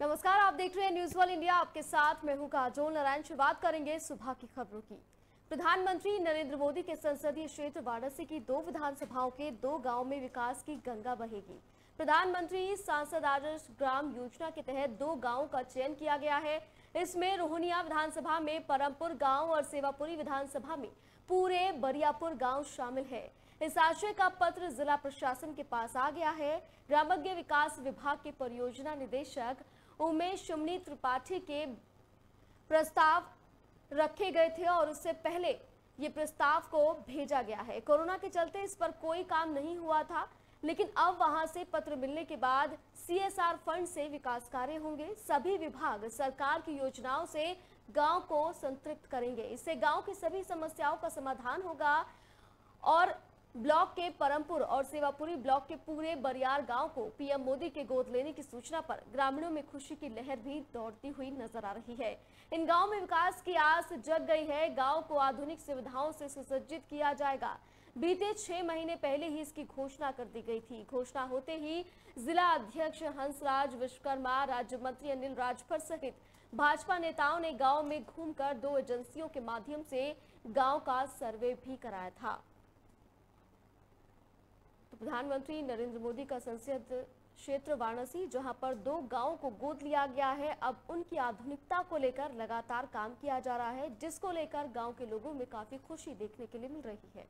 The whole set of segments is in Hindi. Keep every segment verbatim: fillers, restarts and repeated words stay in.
नमस्कार, आप देख रहे हैं न्यूज वर्ल्ड इंडिया। आपके साथ मैं हूं काजोल नारायण। शुरुआत करेंगे सुबह की खबरों की। प्रधानमंत्री नरेंद्र मोदी के संसदीय क्षेत्र वाराणसी की दो विधानसभाओं के दो गांव में विकास की गंगा बहेगी। प्रधानमंत्री सांसद आदर्श ग्राम योजना के तहत दो गांवों का चयन किया गया है। इसमें रोहनिया विधानसभा में परमपुर गांव और सेवापुरी विधानसभा में पूरे बरियापुर गांव शामिल है। इस आशय का पत्र जिला प्रशासन के पास आ गया है। ग्राम्य विकास विभाग के परियोजना निदेशक उमेश शुमनी त्रिपाठी के प्रस्ताव रखे गए थे और उससे पहले ये प्रस्ताव को भेजा गया है। कोरोना के चलते इस पर कोई काम नहीं हुआ था, लेकिन अब वहां से पत्र मिलने के बाद सीएसआर फंड से विकास कार्य होंगे। सभी विभाग सरकार की योजनाओं से गांव को संतृप्त करेंगे। इससे गांव की सभी समस्याओं का समाधान होगा और ब्लॉक के परमपुर और सेवापुरी ब्लॉक के पूरे बरियार गांव को पीएम मोदी के गोद लेने की सूचना पर ग्रामीणों में खुशी की लहर भी दौड़ती हुई नजर आ रही है। इन गांव में विकास की आस जग गई है। गांव को आधुनिक सुविधाओं से सुसज्जित किया जाएगा। बीते छह महीने पहले ही इसकी घोषणा कर दी गई थी। घोषणा होते ही जिला अध्यक्ष हंसराज विश्वकर्मा, राज्य मंत्री अनिल राजभर सहित भाजपा नेताओं ने गांव में घूमकर दो एजेंसियों के माध्यम से गांव का सर्वे भी कराया था। तो प्रधानमंत्री नरेंद्र मोदी का संसदीय क्षेत्र वाराणसी, जहां पर दो गांवों को गोद लिया गया है, अब उनकी आधुनिकता को लेकर लगातार काम किया जा रहा है, जिसको लेकर गांव के लोगों में काफी खुशी देखने के लिए मिल रही है।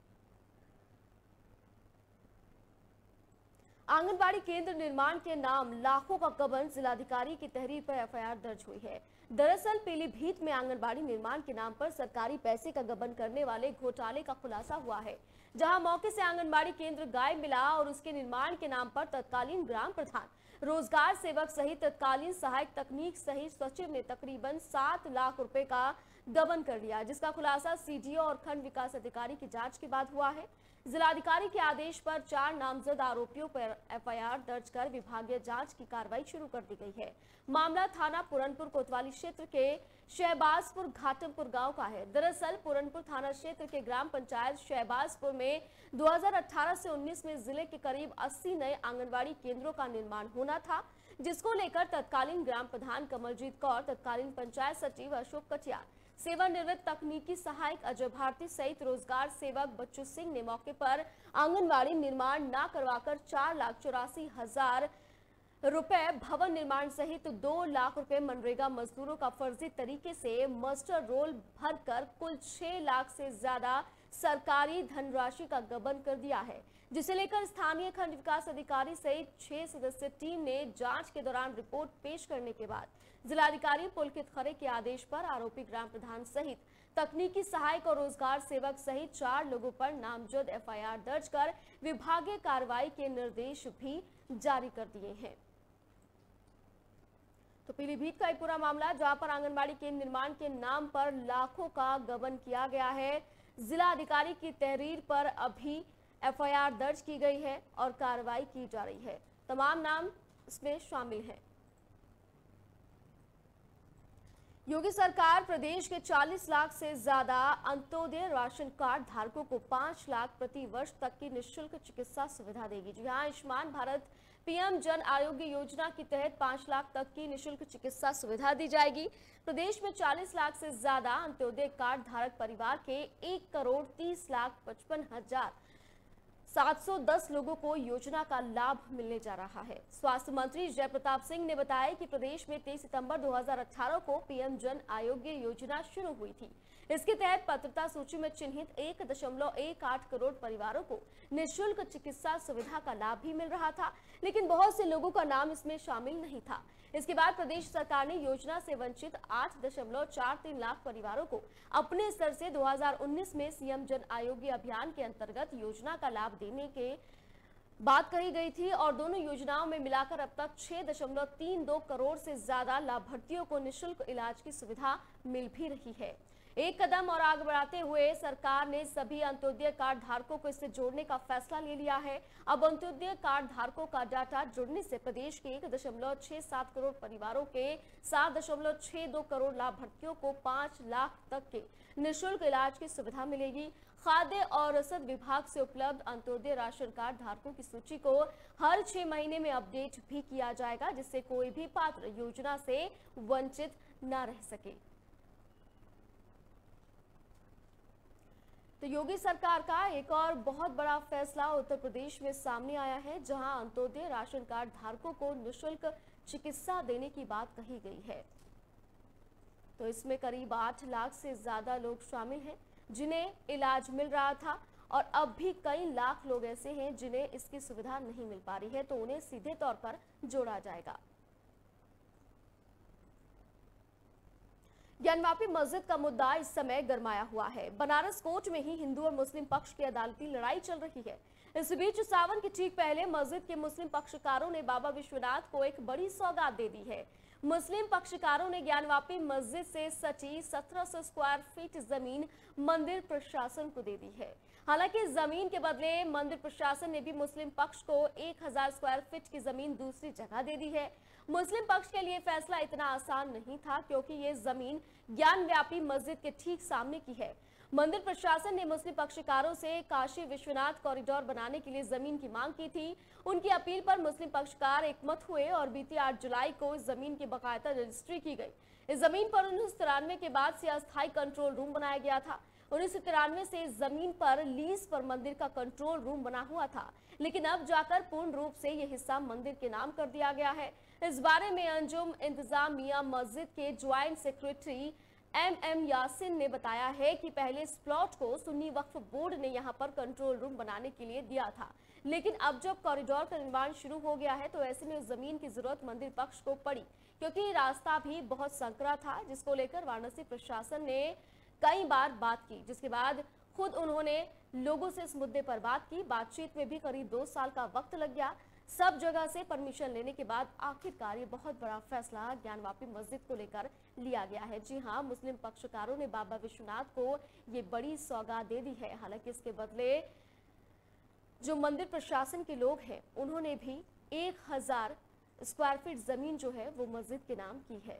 आंगनबाड़ी केंद्र निर्माण के नाम लाखों का गबन, जिलाधिकारी की तहरीर पर एफआईआर दर्ज हुई है। दरअसल पीलीभीत में आंगनबाड़ी निर्माण के नाम पर सरकारी पैसे का गबन करने वाले घोटाले का खुलासा हुआ है, जहां मौके से आंगनबाड़ी केंद्र गायब मिला और उसके निर्माण के नाम पर तत्कालीन ग्राम प्रधान, रोजगार सेवक सहित तत्कालीन सहायक तकनीक सहित सचिव ने तकरीबन सात लाख रुपए का गबन कर लिया, जिसका खुलासा सीडीओ और खंड विकास अधिकारी की जांच के बाद हुआ है। जिलाधिकारी के आदेश पर चार नामजद आरोपियों पर एफआईआर दर्ज कर विभागीय जांच की कार्रवाई शुरू कर दी गई है। मामला थाना पुरनपुर कोतवाली क्षेत्र के शहबाजपुर घाटमपुर गांव का है। दरअसल पुरनपुर थाना क्षेत्र के ग्राम पंचायत शहबाजपुर में दो हज़ार अठारह से उन्नीस में जिले के करीब अस्सी नए आंगनबाड़ी केंद्रों का निर्माण होना था, जिसको लेकर तत्कालीन ग्राम प्रधान कमलजीत कौर, तत्कालीन पंचायत सचिव अशोक कटियार, सेवानिवृत्त तकनीकी सहायक अजय भारती सहित रोजगार सेवक बच्चू सिंह ने मौके पर आंगनबाड़ी निर्माण न करवाकर चार लाख चौरासी हजार रुपए भवन निर्माण सहित दो लाख रुपए मनरेगा मजदूरों का फर्जी तरीके से मास्टर रोल भरकर कुल छह लाख से ज्यादा सरकारी धनराशि का गबन कर दिया है, जिसे लेकर स्थानीय खंड विकास अधिकारी सहित छह सदस्यीय टीम ने जांच के दौरान रिपोर्ट पेश करने के बाद जिलाधिकारी पुलकित खरे के आदेश पर आरोपी ग्राम प्रधान सहित तकनीकी सहायक और रोजगार सेवक सहित चार लोगों पर नामजद एफआईआर दर्ज कर विभागीय कार्रवाई के निर्देश भी जारी कर दिए हैं। तो पीलीभीत का एक पूरा मामला, जहां पर आंगनबाड़ी के निर्माण के नाम पर लाखों का गबन किया गया है। जिला अधिकारी की तहरीर पर अभी एफआईआर दर्ज की गई है और कार्रवाई की जा रही है। तमाम नाम इसमें शामिल हैं। योगी सरकार प्रदेश के चालीस लाख से ज्यादा अंत्योदय राशन कार्ड धारकों को पांच लाख प्रति वर्ष तक की निःशुल्क चिकित्सा सुविधा देगी। जी हां, आयुष्मान भारत पीएम जन आरोग्य योजना के तहत पांच लाख तक की निःशुल्क चिकित्सा सुविधा दी जाएगी। प्रदेश में चालीस लाख से ज्यादा अंत्योदय कार्ड धारक परिवार के एक करोड़ तीस लाख पचपन हजार सात सौ दस लोगों को योजना का लाभ मिलने जा रहा है। स्वास्थ्य मंत्री जय प्रताप सिंह ने बताया कि प्रदेश में तेईस सितंबर दो हज़ार अठारह को पीएम जन आरोग्य योजना शुरू हुई थी। इसके तहत पात्रता सूची में चिन्हित एक दशमलव एक आठ करोड़ परिवारों को निःशुल्क चिकित्सा सुविधा का लाभ भी मिल रहा था, लेकिन बहुत से लोगों का नाम इसमें शामिल नहीं था। इसके बाद प्रदेश सरकार ने योजना से वंचित आठ दशमलव चार तीन लाख परिवारों को अपने स्तर से दो हज़ार उन्नीस में सीएम जन आरोग्य अभियान के अंतर्गत योजना का लाभ देने के बात कही गई थी और दोनों योजनाओं में मिलाकर अब तक छह दशमलव तीन दो करोड़ से ज्यादा लाभार्थियों को निःशुल्क इलाज की सुविधा मिल भी रही है। एक कदम और आगे बढ़ाते हुए सरकार ने सभी अंत्योदय कार्ड धारकों को इससे जोड़ने का फैसला ले लिया है। अब अंत्योदय कार्ड धारकों का डाटा जुड़ने से प्रदेश के एक दशमलव छह सात करोड़ परिवारों के सात दशमलव छह दो करोड़ लाभार्थियों को पांच लाख तक के निःशुल्क इलाज की सुविधा मिलेगी। खाद्य और रसद विभाग से उपलब्ध अंत्योदय राशन कार्ड धारकों की सूची को हर छह महीने में अपडेट भी किया जाएगा, जिससे कोई भी पात्र योजना से वंचित न रह सके। तो योगी सरकार का एक और बहुत बड़ा फैसला उत्तर प्रदेश में सामने आया है, जहां अंत्योदय राशन कार्ड धारकों को निःशुल्क चिकित्सा देने की बात कही गई है। तो इसमें करीब आठ लाख से ज्यादा लोग शामिल हैं जिन्हें इलाज मिल रहा था, और अब भी कई लाख लोग ऐसे हैं जिन्हें इसकी सुविधा नहीं मिल पा रही है, तो उन्हें सीधे तौर पर जोड़ा जाएगा। ज्ञानवापी मस्जिद का मुद्दा इस समय गरमाया हुआ है। बनारस कोर्ट में ही हिंदू और मुस्लिम पक्ष की अदालती लड़ाई चल रही है। इस बीच सावन के ठीक पहले मस्जिद के मुस्लिम पक्षकारों ने बाबा विश्वनाथ को एक बड़ी सौगात दे दी है। मुस्लिम पक्षकारों ने ज्ञानवापी मस्जिद से सटी सत्रह सौ स्क्वायर फीट जमीन मंदिर प्रशासन को दे दी है। हालांकि जमीन के बदले मंदिर प्रशासन ने भी मुस्लिम पक्ष को एक हजार स्क्वायर फीट की जमीन दूसरी जगह दे दी है। मुस्लिम पक्ष के लिए फैसला इतना आसान नहीं था, क्योंकि ये जमीन ज्ञानव्यापी मस्जिद के ठीक सामने की है। मंदिर प्रशासन ने मुस्लिम पक्षकारों से काशी विश्वनाथ कॉरिडोर बनाने के लिए जमीन की मांग की थी। उनकी अपील पर मुस्लिम पक्षकार एकमत हुए और बीती आठ जुलाई को इस जमीन की बाकायदा रजिस्ट्री की गई। इस जमीन पर उन्नीस सौ तिरानवे के बाद से अस्थायी कंट्रोल रूम बनाया गया था। उन्नीस सौ तिरानवे से इस जमीन पर लीज पर मंदिर का कंट्रोल रूम बना हुआ था, लेकिन अब जाकर पूर्ण रूप से यह हिस्सा मंदिर के नाम कर दिया गया है। इस बारे में अंजुम इंतजामिया मस्जिद के joint secretary M M Yasin ने बताया है कि पहले इस प्लॉट को सुन्नी वक्फ बोर्ड ने यहां पर कंट्रोल रूम बनाने के लिए दिया था, लेकिन अब जब कॉरिडोर का निर्माण शुरू हो गया है तो ऐसे में उस जमीन की जरूरत मंदिर पक्ष को पड़ी, क्योंकि रास्ता भी बहुत संकरा था, जिसको लेकर वाराणसी प्रशासन ने कई बार बात की, जिसके बाद खुद उन्होंने लोगों से इस मुद्दे पर बात की। बातचीत में भी करीब दो साल का वक्त लग गया। सब जगह से परमिशन लेने के बाद आखिरकार ये बहुत बड़ा फैसला ज्ञानवापी मस्जिद को लेकर लिया गया है। जी हां, मुस्लिम पक्षकारों ने बाबा विश्वनाथ को ये बड़ी सौगात दे दी है। हालांकि इसके बदले जो मंदिर प्रशासन के लोग हैं उन्होंने भी एक हजार स्क्वायर फीट जमीन जो है वो मस्जिद के नाम की है।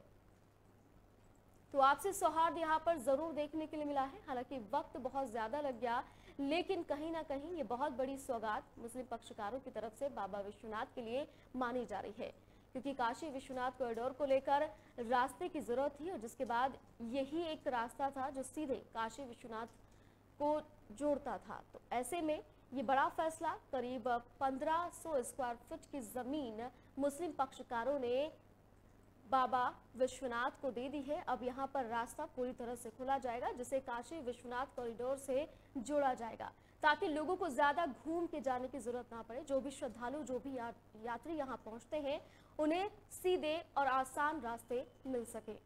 तो आपसी सौहार्द यहाँ पर जरूर देखने के लिए मिला है। हालांकि वक्त बहुत ज्यादा लग गया, लेकिन कहीं ना कहीं ये बहुत बड़ी सौगात मुस्लिम पक्षकारों की तरफ से बाबा विश्वनाथ के लिए मानी जा रही है, क्योंकि काशी विश्वनाथ कॉरिडोर को लेकर रास्ते की जरूरत थी और जिसके बाद यही एक रास्ता था जो सीधे काशी विश्वनाथ को जोड़ता था। तो ऐसे में ये बड़ा फैसला, करीब पंद्रह सौ स्क्वायर फीट की जमीन मुस्लिम पक्षकारों ने बाबा विश्वनाथ को दे दी है। अब यहाँ पर रास्ता पूरी तरह से खुला जाएगा, जिसे काशी विश्वनाथ कॉरिडोर से जोड़ा जाएगा, ताकि लोगों को ज्यादा घूम के जाने की जरूरत ना पड़े। जो भी श्रद्धालु, जो भी या, यात्री यहाँ पहुंचते हैं, उन्हें सीधे और आसान रास्ते मिल सके।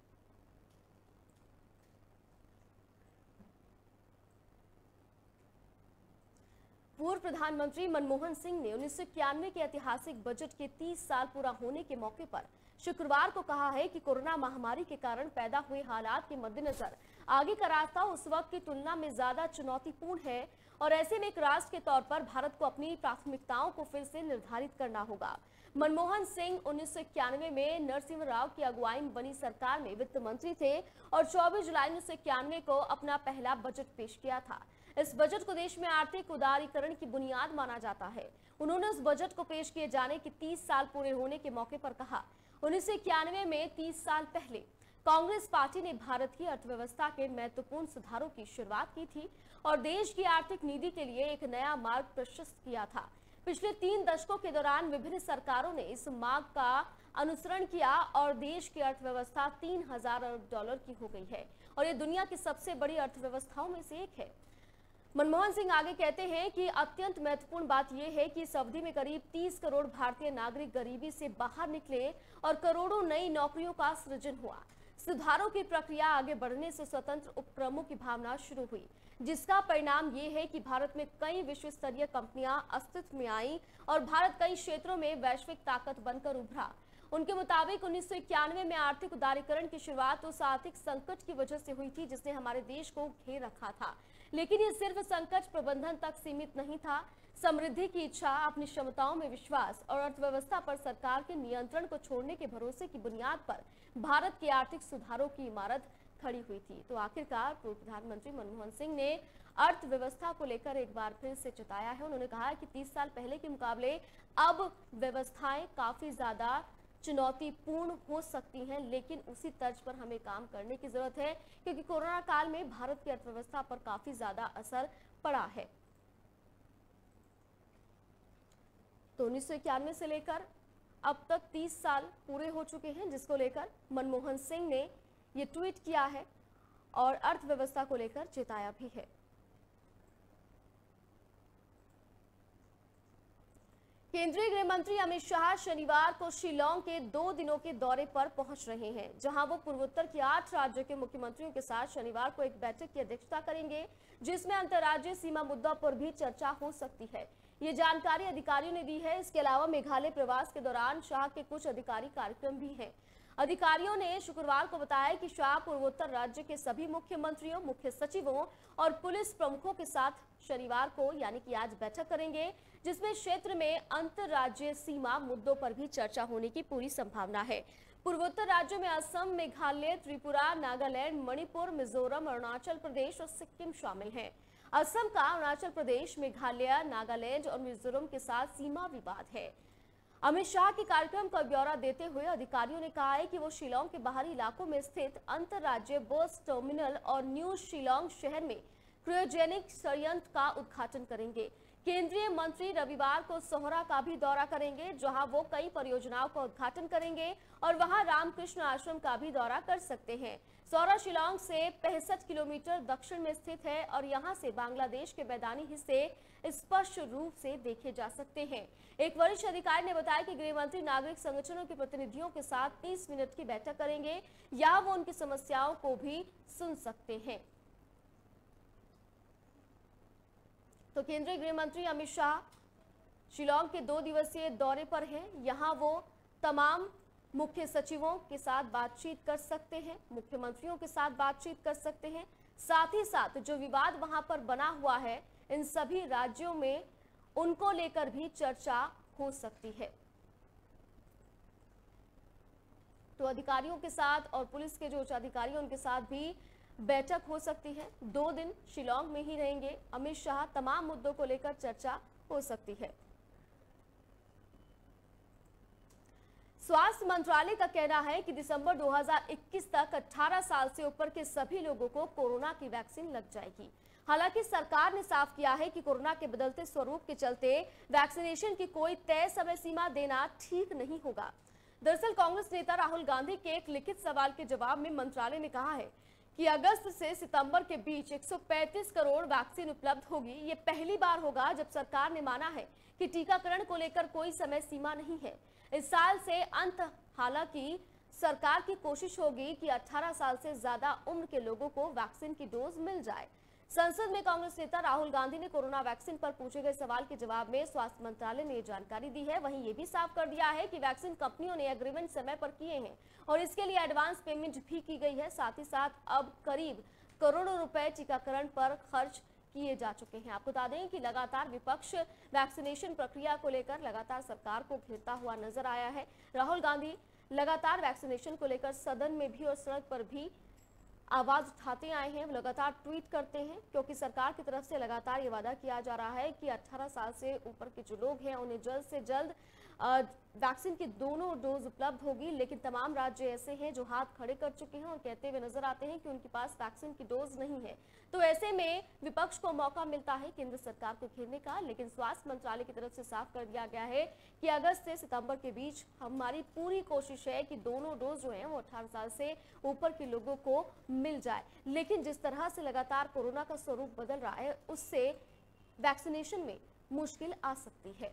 पूर्व प्रधानमंत्री मनमोहन सिंह ने उन्नीस सौ इक्यानवे के ऐतिहासिक बजट के तीस साल पूरा होने के मौके पर शुक्रवार को कहा है कि कोरोना महामारी के कारण पैदा हुए हालात के मद्देनजर आगे का रास्ता उस वक्त की तुलना में ज्यादा चुनौतीपूर्ण है और ऐसे में एक राष्ट्र के तौर पर भारत को अपनी प्राथमिकताओं को फिर से निर्धारित करना होगा। मनमोहन सिंह उन्नीस सौ इक्यानवे में नरसिम्हा राव की अगुवाई में बनी सरकार में वित्त मंत्री थे और चौबीस जुलाई उन्नीस सौ इक्यानवे को अपना पहला बजट पेश किया था। इस बजट को देश में आर्थिक उदारीकरण की बुनियाद माना जाता है। उन्होंने उस बजट को पेश किए जाने के तीस साल पूरे होने के मौके पर कहा, उन्नीस सौ इक्यानवे में तीस साल पहले कांग्रेस पार्टी ने भारत की अर्थव्यवस्था के महत्वपूर्ण सुधारों की शुरुआत की थी और देश की आर्थिक नीति के लिए एक नया मार्ग प्रशस्त किया था। पिछले तीन दशकों के दौरान विभिन्न सरकारों ने इस मार्ग का अनुसरण किया और देश की अर्थव्यवस्था तीन हजार अरब डॉलर की हो गई है और ये दुनिया की सबसे बड़ी अर्थव्यवस्थाओं में से एक है। मनमोहन सिंह आगे कहते हैं कि अत्यंत महत्वपूर्ण बात यह है कि इस अवधि में करीब तीस करोड़ भारतीय नागरिक गरीबी से बाहर निकले और करोड़ों नई नौकरियों का सृजन हुआ। सुधारों की प्रक्रिया आगे बढ़ने से स्वतंत्र उपक्रमों की भावना शुरू हुई, जिसका परिणाम ये है कि भारत में कई विश्व स्तरीय कंपनियां अस्तित्व में आईं और भारत कई क्षेत्रों में वैश्विक ताकत बनकर उभरा। उनके मुताबिक उन्नीस सौ इक्यानवे में आर्थिक उदारीकरण की शुरुआत उस आर्थिक संकट की वजह से हुई थी जिसने हमारे देश को घेर रखा था, लेकिन ये सिर्फ संकट प्रबंधन तक सीमित नहीं था। समृद्धि की इच्छा, अपनी क्षमताओं में विश्वास और अर्थव्यवस्था पर सरकार के नियंत्रण को छोड़ने के भरोसे की बुनियाद पर भारत के आर्थिक सुधारों की इमारत खड़ी हुई थी। तो आखिरकार पूर्व प्रधानमंत्री मनमोहन सिंह ने अर्थव्यवस्था को लेकर एक बार फिर से चेताया है। उन्होंने कहा कि तीस साल पहले के मुकाबले अब व्यवस्थाएं काफी ज्यादा चुनौतीपूर्ण हो सकती हैं, लेकिन उसी तर्ज पर हमें काम करने की जरूरत है, क्योंकि कोरोना काल में भारत की अर्थव्यवस्था पर काफी ज्यादा असर पड़ा है। तो उन्नीस सौ इक्यानवे से लेकर अब तक तीस साल पूरे हो चुके हैं, जिसको लेकर मनमोहन सिंह ने ये ट्वीट किया है और अर्थव्यवस्था को लेकर चेताया भी है। केंद्रीय गृह मंत्री अमित शाह शनिवार को शिलांग के दो दिनों के दौरे पर पहुंच रहे हैं, जहां वो पूर्वोत्तर के आठ राज्यों के मुख्यमंत्रियों के साथ शनिवार को एक बैठक की अध्यक्षता करेंगे, जिसमें अंतर्राज्यीय सीमा मुद्दों पर भी चर्चा हो सकती है। ये जानकारी अधिकारियों ने दी है। इसके अलावा मेघालय प्रवास के दौरान शाह के कुछ अधिकारी कार्यक्रम भी हैं। अधिकारियों ने शुक्रवार को बताया कि शाह पूर्वोत्तर राज्य के सभी मुख्यमंत्रियों, मुख्य सचिवों और पुलिस प्रमुखों के साथ शनिवार को यानी कि आज बैठक करेंगे, जिसमें क्षेत्र में अंतर्राज्यीय सीमा मुद्दों पर भी चर्चा होने की पूरी संभावना है। पूर्वोत्तर राज्यों में असम, मेघालय, त्रिपुरा, नागालैंड, मणिपुर, मिजोरम, अरुणाचल प्रदेश और सिक्किम शामिल हैं। असम का अरुणाचल प्रदेश, मेघालय, नागालैंड और मिजोरम के साथ सीमा विवाद है। अमित शाह के कार्यक्रम का ब्यौरा देते हुए अधिकारियों ने कहा है कि वो शिलांग के बाहरी इलाकों में स्थित अंतर्राज्यीय बस टर्मिनल और न्यू शिलांग शहर में क्रायोजेनिक संयंत्र का उद्घाटन करेंगे। केंद्रीय मंत्री रविवार को सोहरा का भी दौरा करेंगे, जहां वो कई परियोजनाओं का उद्घाटन करेंगे और वहां रामकृष्ण आश्रम का भी दौरा कर सकते हैं। सोहरा शिलांग से पैंसठ किलोमीटर दक्षिण में स्थित है और यहां से बांग्लादेश के मैदानी हिस्से स्पष्ट रूप से देखे जा सकते हैं। एक वरिष्ठ अधिकारी ने बताया कि गृह मंत्री नागरिक संगठनों के प्रतिनिधियों के साथ तीस मिनट की बैठक करेंगे, या वो उनकी समस्याओं को भी सुन सकते हैं। तो केंद्रीय गृह मंत्री अमित शाह शिलांग के दो दिवसीय दौरे पर हैं। यहां वो तमाम मुख्य सचिवों के साथ बातचीत कर सकते हैं, मुख्यमंत्रियों के साथ बातचीत कर सकते हैं। साथ ही साथ जो विवाद वहां पर बना हुआ है, इन सभी राज्यों में उनको लेकर भी चर्चा हो सकती है। तो अधिकारियों के साथ और पुलिस के जो उच्च अधिकारी हैं उनके साथ भी बैठक हो सकती है। दो दिन शिलांग में ही रहेंगे अमित शाह। तमाम मुद्दों को लेकर चर्चा हो सकती है। स्वास्थ्य मंत्रालय का कहना है कि दिसंबर दो हज़ार इक्कीस तक अठारह साल से ऊपर के सभी लोगों को कोरोना की वैक्सीन लग जाएगी। हालांकि सरकार ने साफ किया है कि कोरोना के बदलते स्वरूप के चलते वैक्सीनेशन की कोई तय समय सीमा देना ठीक नहीं होगा। दरअसल कांग्रेस नेता राहुल गांधी के एक लिखित सवाल के जवाब में मंत्रालय ने कहा है कि अगस्त से सितंबर के बीच एक सौ पैंतीस करोड़ वैक्सीन उपलब्ध होगी। ये पहली बार होगा जब सरकार ने माना है कि टीकाकरण को लेकर कोई समय सीमा नहीं है। इस साल से अंत हालांकि सरकार की कोशिश होगी कि अठारह साल से ज्यादा उम्र के लोगों को वैक्सीन की डोज मिल जाए। संसद में कांग्रेस नेता राहुल गांधी ने कोरोना वैक्सीन पर पूछे गए सवाल के जवाब में स्वास्थ्य मंत्रालय ने जानकारी दी है। वहीं ये भी साफ कर दिया है कि वैक्सीन कंपनियों ने एग्रीमेंट समय पर किए हैं और इसके लिए एडवांस पेमेंट भी की गई है। साथ ही साथ अब करीब करोड़ों रुपए टीकाकरण पर खर्च किए जा चुके हैं। आपको बता दें कि लगातार विपक्ष वैक्सीनेशन प्रक्रिया को लेकर लगातार सरकार को घेरता हुआ नजर आया है। राहुल गांधी लगातार वैक्सीनेशन को लेकर सदन में भी और सड़क पर भी आवाज उठाते आए हैं, लगातार ट्वीट करते हैं, क्योंकि सरकार की तरफ से लगातार ये वादा किया जा रहा है कि अठारह साल से ऊपर के जो लोग हैं उन्हें जल्द से जल्द वैक्सीन की दोनों डोज उपलब्ध होगी। लेकिन तमाम राज्य ऐसे हैं जो हाथ खड़े कर चुके हैं और कहते हुए नजर आते हैं कि उनके पास वैक्सीन की डोज नहीं है। तो ऐसे में विपक्ष को मौका मिलता है केंद्र सरकार को घेरने का। लेकिन स्वास्थ्य मंत्रालय की तरफ से साफ कर दिया गया है कि अगस्त से सितंबर के बीच हमारी पूरी कोशिश है कि दोनों डोज जो है वो अठारह साल से ऊपर के लोगों को मिल जाए। लेकिन जिस तरह से लगातार कोरोना का स्वरूप बदल रहा है, उससे वैक्सीनेशन में मुश्किल आ सकती है।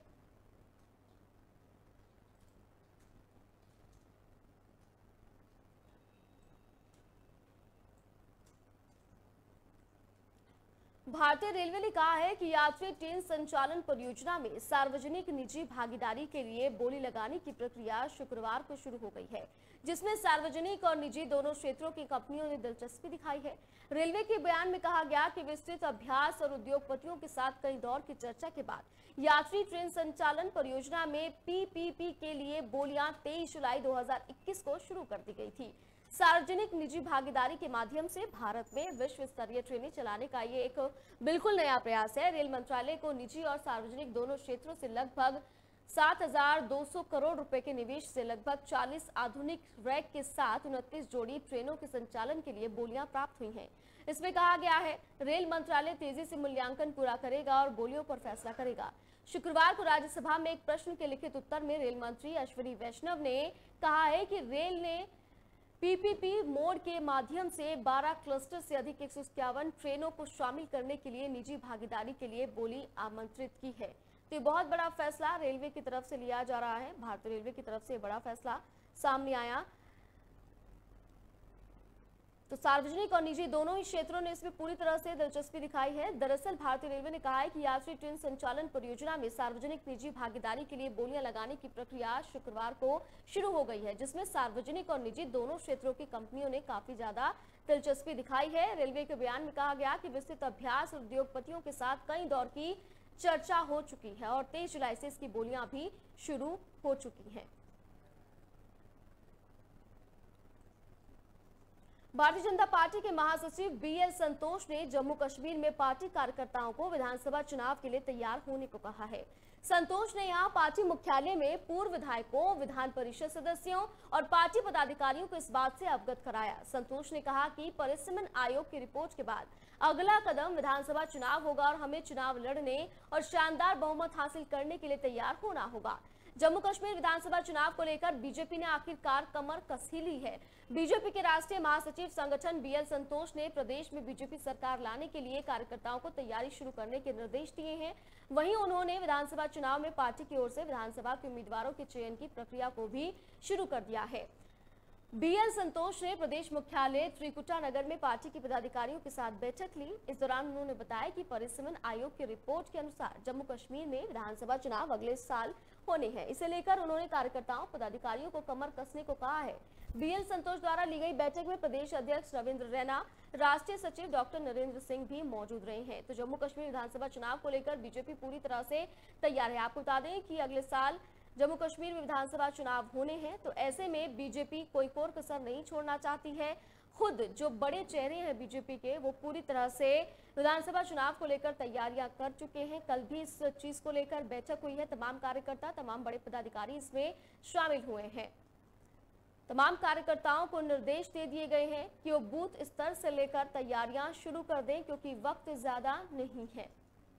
भारतीय रेलवे ने कहा है कि यात्री ट्रेन संचालन परियोजना में सार्वजनिक निजी भागीदारी के लिए बोली लगाने की प्रक्रिया शुक्रवार को शुरू हो गई है, जिसमें सार्वजनिक और निजी दोनों क्षेत्रों की कंपनियों ने दिलचस्पी दिखाई है। रेलवे के बयान में कहा गया कि विस्तृत अभ्यास और उद्योगपतियों के साथ कई दौर की चर्चा के बाद यात्री ट्रेन संचालन परियोजना में पीपीपी के लिए बोलियां तेईस जुलाई दो हजार इक्कीस को शुरू कर दी गई थी। सार्वजनिक निजी भागीदारी के माध्यम से भारत में विश्व स्तरीय ट्रेनें चलाने का ये एक बिल्कुल नया प्रयास है। रेल मंत्रालय को निजी और सार्वजनिक दोनों क्षेत्रों से लगभग सात हजार दो सौ करोड़ रुपए के निवेश से लगभग चालीस आधुनिक रैक के साथ उनतीस जोड़ी ट्रेनों के संचालन के लिए बोलियां प्राप्त हुई हैं। इसमें कहा गया है, रेल मंत्रालय तेजी से मूल्यांकन पूरा करेगा और बोलियों पर फैसला करेगा। शुक्रवार को राज्यसभा में एक प्रश्न के लिखित उत्तर में रेल मंत्री अश्विनी वैष्णव ने कहा है कि रेल ने पीपीपी मोड के माध्यम से बारह क्लस्टर से अधिक एक सौ इक्यावन ट्रेनों को शामिल करने के लिए निजी भागीदारी के लिए बोली आमंत्रित की है। तो ये बहुत बड़ा फैसला रेलवे की तरफ से लिया जा रहा है। भारतीय रेलवे की तरफ से बड़ा फैसला सामने आया। तो सार्वजनिक और निजी दोनों ही क्षेत्रों ने इसमें पूरी तरह से दिलचस्पी दिखाई है। दरअसल भारतीय रेलवे ने कहा है कि यात्री ट्रेन संचालन परियोजना में सार्वजनिक निजी भागीदारी के लिए बोलियां लगाने की प्रक्रिया शुक्रवार को शुरू हो गई है, जिसमें सार्वजनिक और निजी दोनों क्षेत्रों की कंपनियों ने काफी ज्यादा दिलचस्पी दिखाई है। रेलवे के बयान में कहा गया कि विस्तृत अभ्यास और उद्योगपतियों के साथ कई दौर की चर्चा हो चुकी है और तेईस जुलाई से इसकी बोलियां भी शुरू हो चुकी हैं। भारतीय जनता पार्टी के महासचिव बी एल संतोष ने जम्मू कश्मीर में पार्टी कार्यकर्ताओं को विधानसभा चुनाव के लिए तैयार होने को कहा है। संतोष ने यहां पार्टी मुख्यालय में पूर्व विधायकों, विधान परिषद सदस्यों और पार्टी पदाधिकारियों को इस बात से अवगत कराया। संतोष ने कहा कि परिसीमन आयोग की रिपोर्ट के बाद अगला कदम विधानसभा चुनाव होगा और हमें चुनाव लड़ने और शानदार बहुमत हासिल करने के लिए तैयार होना होगा। जम्मू कश्मीर विधानसभा चुनाव को लेकर बीजेपी ने आखिरकार कमर कस ही ली है। बीजेपी के राष्ट्रीय महासचिव संगठन बी एल संतोष ने प्रदेश में बीजेपी सरकार लाने के लिए कार्यकर्ताओं को तैयारी शुरू करने के निर्देश दिए हैं। वहीं उन्होंने विधानसभा चुनाव में पार्टी की ओर से विधानसभा के उम्मीदवारों के चयन की प्रक्रिया को भी शुरू कर दिया है। बी एल संतोष ने प्रदेश मुख्यालय त्रिकुटा नगर में पार्टी के पदाधिकारियों के साथ बैठक ली। इस दौरान उन्होंने बताया कि परिसीमन आयोग की रिपोर्ट के अनुसार जम्मू कश्मीर में विधानसभा चुनाव अगले साल होने हैं। इसे लेकर उन्होंने कार्यकर्ताओं पदाधिकारियों को कमर कसने को कहा है। बी एल संतोष द्वारा ली गई बैठक में प्रदेश अध्यक्ष रविंद्र रैना, राष्ट्रीय सचिव डॉक्टर नरेंद्र सिंह भी मौजूद रहे हैं। तो जम्मू कश्मीर विधानसभा चुनाव को लेकर बीजेपी पूरी तरह से तैयार है। आपको बता दें कि अगले साल जम्मू कश्मीर में विधानसभा चुनाव होने हैं, तो ऐसे में बीजेपी कोई कोर कसर नहीं छोड़ना चाहती है। खुद जो बड़े चेहरे हैं बीजेपी के, वो पूरी तरह से विधानसभा चुनाव को लेकर तैयारियां कर चुके हैं। कल भी इस चीज को लेकर बैठक हुई है। तमाम कार्यकर्ता, तमाम बड़े पदाधिकारी इसमें शामिल हुए हैं। तमाम कार्यकर्ताओं को निर्देश दे दिए गए हैं कि वो बूथ स्तर से लेकर तैयारियां शुरू कर दें, क्योंकि वक्त ज्यादा नहीं है।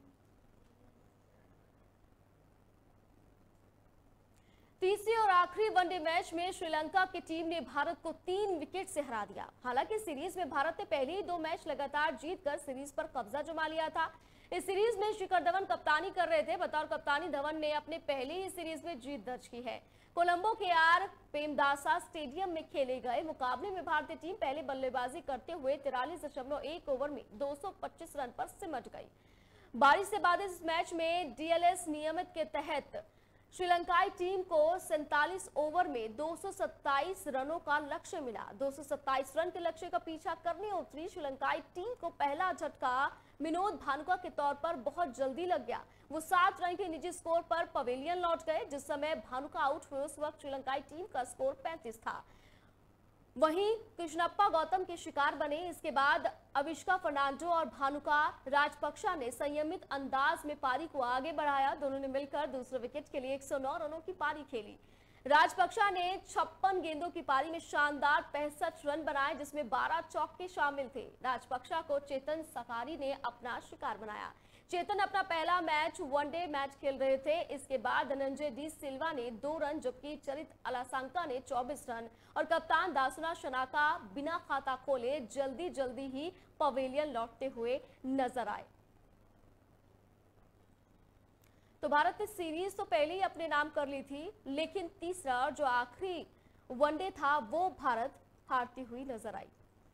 तीसरे और आखिरी वनडे मैच में श्रीलंका की टीम ने भारत को तीन विकेट से हरा दिया। हालांकि सीरीज में भारत ने पहले ही दो मैच लगातार जीतकर सीरीज पर कब्जा जमा लिया था। इस सीरीज में शिखर धवन कप्तानी कर रहे थे। बतौर कप्तानी धवन ने अपने पहले ही सीरीज में जीत दर्ज की है। कोलंबो के आर पेमदासा स्टेडियम में खेले गए मुकाबले में भारतीय टीम पहले बल्लेबाजी करते हुए तिरालीस दशमलव एक ओवर में दो सौ पच्चीस रन पर सिमट गई। बारिश से बाधित इस मैच में डीएलएस नियमित के तहत श्रीलंकाई टीम को सैंतालीस ओवर में दो सौ सत्ताईस रनों का लक्ष्य मिला। दो सौ सत्ताईस रन के लक्ष्य का पीछा करने उतरी श्रीलंकाई टीम को पहला झटका विनोद भानुका के तौर पर बहुत जल्दी लग गया। वो सात रन के निजी स्कोर पर पवेलियन लौट गए। जिस समय भानुका आउट हुए उस वक्त श्रीलंकाई टीम का स्कोर पैंतीस था। वहीं कृष्णप्पा गौतम के शिकार बने। इसके बाद अविष्का फर्नांडो और भानुका राजपक्षा ने संयमित अंदाज में पारी को आगे बढ़ाया। दोनों ने मिलकर दूसरे विकेट के लिए एक सौ नौ रनों की पारी खेली। राजपक्षा ने छप्पन गेंदों की पारी में शानदार पैंसठ रन बनाए, जिसमें बारह चौके शामिल थे। राजपक्षा को चेतन सकारी ने अपना शिकार बनाया। चेतन अपना पहला मैच वनडे मैच खेल रहे थे। इसके बाद धनंजय डी सिल्वा ने दो रन, जबकि चरित अलासंका ने चौबीस रन और कप्तान दासुना शनाका बिना खाता खोले जल्दी जल्दी ही पवेलियन लौटते हुए नजर आए। तो भारत ने सीरीज तो पहले ही अपने नाम कर ली थी, लेकिन तीसरा जो आखिरी वनडे था वो भारत हारती हुई नजर आई।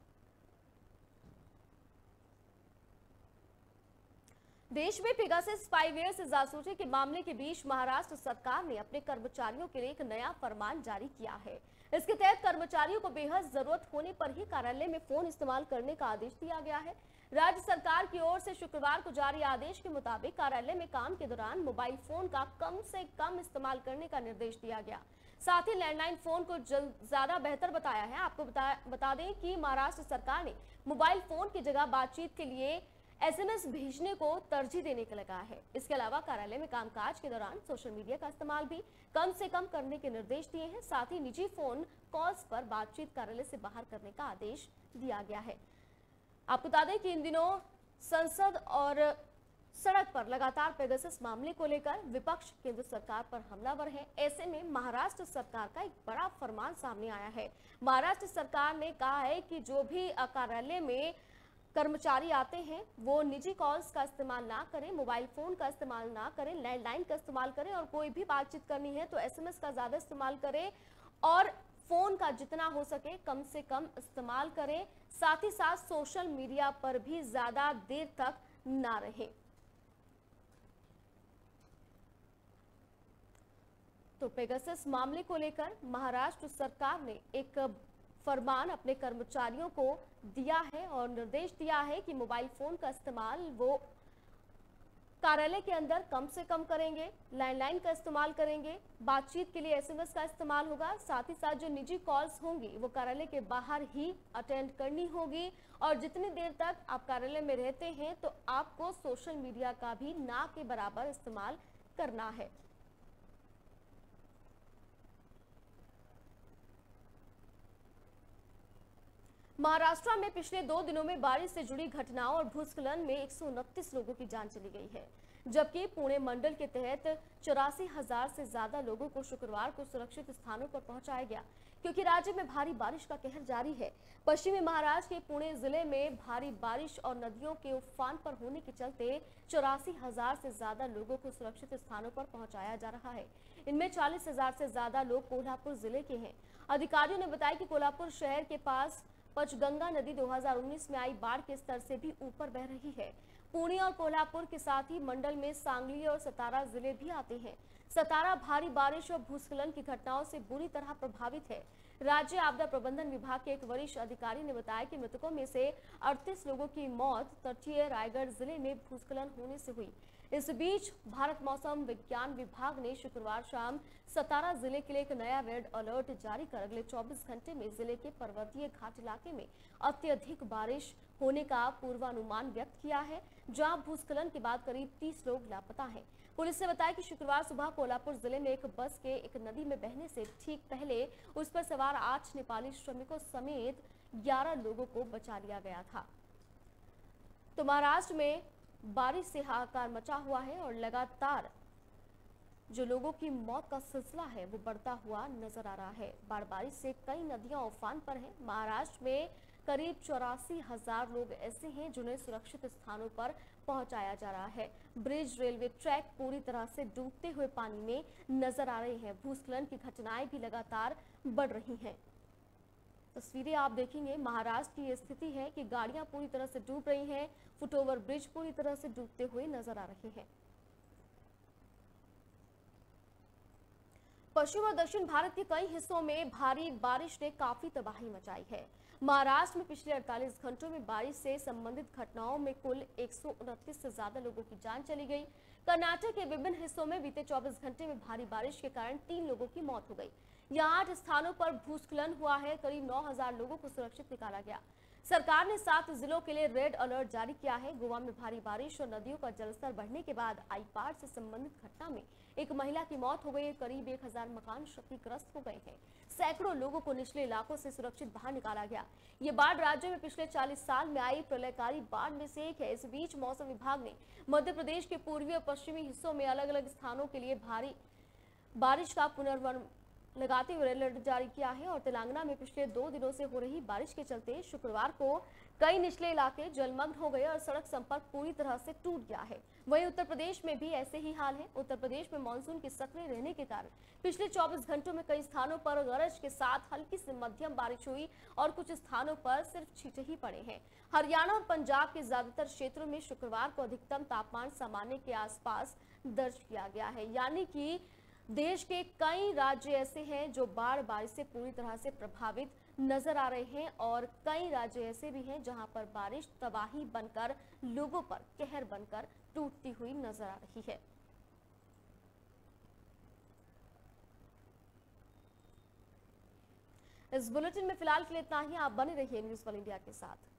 देश में पेगासस स्पाईवेयर से जासूसी के मामले के बीच महाराष्ट्र सरकार ने अपने कर्मचारियों के लिए एक नया फरमान जारी किया है। इसके तहत कर्मचारियों को बेहद जरूरत होने पर ही कार्यालय में फोन इस्तेमाल करने का आदेश दिया गया है। राज्य सरकार की ओर से शुक्रवार को जारी आदेश के मुताबिक कार्यालय में काम के दौरान मोबाइल फोन का कम से कम इस्तेमाल करने का निर्देश दिया गया। साथ ही लैंडलाइन फोन को ज्यादा बेहतर बताया है। आपको बता बता दें कि महाराष्ट्र सरकार ने मोबाइल फोन की जगह बातचीत के लिए एसएमएस भेजने को तरजीह देने का लगा है। इसके अलावा कार्यालय में कामकाज के दौरान सोशल मीडिया का इस्तेमाल भी कम से कम करने के निर्देश दिए हैं। साथ ही निजी फोन कॉल्स पर बातचीत कार्यालय से बाहर करने का आदेश दिया गया है। आपको बता दें कि इन दिनों संसद और सड़क पर लगातार पेगासस मामले को लेकर विपक्ष केंद्र सरकार पर हमलावर है। ऐसे में महाराष्ट्र सरकार का एक बड़ा फरमान सामने आया है। महाराष्ट्र सरकार ने कहा है कि जो भी कार्यालय में कर्मचारी आते हैं वो निजी कॉल्स का इस्तेमाल ना करें, मोबाइल फोन का इस्तेमाल ना करें, लैंडलाइन का इस्तेमाल करें और कोई भी बातचीत करनी है तो एसएमएस का ज्यादा इस्तेमाल करें और फोन का जितना हो सके कम से कम इस्तेमाल करें। साथ ही साथ सोशल मीडिया पर भी ज्यादा देर तक ना रहें। तो पेगासस मामले को लेकर महाराष्ट्र सरकार ने एक फरमान अपने कर्मचारियों को दिया है और निर्देश दिया है कि मोबाइल फोन का इस्तेमाल वो कार्यालय के अंदर कम से कम करेंगे, लैंडलाइन का इस्तेमाल करेंगे, बातचीत के लिए एसएमएस का इस्तेमाल होगा। साथ ही साथ जो निजी कॉल्स होंगी वो कार्यालय के बाहर ही अटेंड करनी होगी और जितनी देर तक आप कार्यालय में रहते हैं तो आपको सोशल मीडिया का भी ना के बराबर इस्तेमाल करना है। महाराष्ट्र में पिछले दो दिनों में बारिश से जुड़ी घटनाओं और भूस्खलन में एक सौ उनतीस लोगों की जान चली गई है, जबकि पुणे मंडल के तहत चौरासी हजार से ज्यादा लोगों को शुक्रवार को सुरक्षित स्थानों पर पहुंचाया गया, क्योंकि राज्य में भारी बारिश का कहर जारी है। पश्चिमी महाराष्ट्र के पुणे जिले में भारी बारिश और नदियों के उफान पर होने के चलते चौरासी हजार से ज्यादा लोगों को सुरक्षित स्थानों पर पहुंचाया जा रहा है। इनमें चालीस हजार से ज्यादा लोग कोल्हापुर जिले के हैं। अधिकारियों ने बताया कि कोल्हापुर शहर के पास पंचगंगा नदी दो हज़ार उन्नीस में आई बाढ़ के स्तर से भी ऊपर बह रही है। पुणे और कोल्हापुर के साथ ही मंडल में सांगली और सतारा जिले भी आते हैं। सतारा भारी बारिश और भूस्खलन की घटनाओं से बुरी तरह प्रभावित है। राज्य आपदा प्रबंधन विभाग के एक वरिष्ठ अधिकारी ने बताया कि मृतकों में से अड़तीस लोगों की मौत तटीय रायगढ़ जिले में भूस्खलन होने से हुई। इस बीच भारत मौसम विज्ञान विभाग ने शुक्रवार शाम सतारा जिले के लिए एक नया रेड अलर्ट जारी कर अगले चौबीस घंटे में जिले के पर्वतीय घाट इलाके में अत्यधिक बारिश होने का पूर्वानुमान व्यक्त किया है, जहां भूस्खलन के बाद करीब तीस लोग लापता हैं। पुलिस ने बताया कि शुक्रवार सुबह कोल्हापुर जिले में एक बस के एक नदी में बहने से ठीक पहले उस पर सवार आठ नेपाली श्रमिकों समेत ग्यारह लोगों को बचा लिया गया था। तो महाराष्ट्र में बारिश से हाहाकार मचा हुआ है और लगातार जो लोगों की मौत का सिलसिला है वो बढ़ता हुआ नजर आ रहा है। बाढ़ बारिश से कई नदियां उफान पर हैं। महाराष्ट्र में करीब चौरासी हजार लोग ऐसे हैं जिन्हें सुरक्षित स्थानों पर पहुंचाया जा रहा है। ब्रिज, रेलवे ट्रैक पूरी तरह से डूबते हुए पानी में नजर आ रहे हैं। भूस्खलन की घटनाएं भी लगातार बढ़ रही हैं। तस्वीरें आप देखेंगे, महाराष्ट्र की ये स्थिति है कि गाड़ियां पूरी तरह से डूब रही हैं, फुटओवर ब्रिज पूरी तरह से डूबते हुए नजर आ रहे हैं। पश्चिम और दक्षिण भारत के कई हिस्सों में भारी बारिश ने काफी तबाही मचाई है। महाराष्ट्र में पिछले अड़तालीस घंटों में बारिश से संबंधित घटनाओं में कुल एक सौ उनतीस से ज्यादा लोगों की जान चली गई। कर्नाटक के विभिन्न हिस्सों में बीते चौबीस घंटे में भारी बारिश के कारण तीन लोगों की मौत हो गई। यहाँ आठ स्थानों पर भूस्खलन हुआ है। करीब नौ हजार लोगों को सुरक्षित निकाला गया। सरकार ने सात जिलों के लिए रेड अलर्ट जारी किया है। गोवा में भारी बारिश और नदियों का जलस्तर बढ़ने के बाद आई बाढ़ से संबंधित घटना में एक महिला की मौत हो गई है। करीब एक हजार मकान क्षतिग्रस्त हो गए हैं। सैकड़ों लोगों को निचले इलाकों से सुरक्षित बाहर निकाला गया। ये बाढ़ राज्य में पिछले चालीस साल में आई प्रलयकारी बाढ़ में से एक है। इस बीच मौसम विभाग ने मध्य प्रदेश के पूर्वी और पश्चिमी हिस्सों में अलग अलग स्थानों के लिए भारी बारिश का पुनर्वन लगाते हुए अलर्ट जारी किया है और तेलंगाना में पिछले दो दिनों से हो रही बारिश के चलते शुक्रवार को कई निचले इलाके जलमग्न हो गए और सड़क संपर्क पूरी तरह से टूट गया है। वहीं उत्तर प्रदेश में भी ऐसे ही हाल है। उत्तर प्रदेश में मानसून के सक्रिय रहने के कारण पिछले चौबीस घंटों में कई स्थानों पर गरज के साथ हल्की से मध्यम बारिश हुई और कुछ स्थानों पर सिर्फ छींटे ही पड़े हैं। हरियाणा और पंजाब के ज्यादातर क्षेत्रों में शुक्रवार को अधिकतम तापमान सामान्य के आसपास दर्ज किया गया है। यानी कि देश के कई राज्य ऐसे हैं जो बाढ़ बारिश से पूरी तरह से प्रभावित नजर आ रहे हैं और कई राज्य ऐसे भी हैं जहां पर बारिश तबाही बनकर लोगों पर कहर बनकर टूटती हुई नजर आ रही है। इस बुलेटिन में फिलहाल के लिए इतना ही। आप बने रहिए न्यूज वन इंडिया के साथ।